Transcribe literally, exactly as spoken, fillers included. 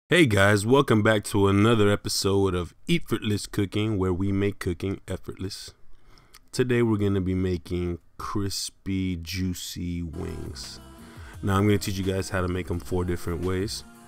Hey guys, welcome back to another episode of Effortless Cooking, where we make cooking effortless. Today we're going to be making crispy, juicy wings. Now I'm going to teach you guys how to make them four different ways.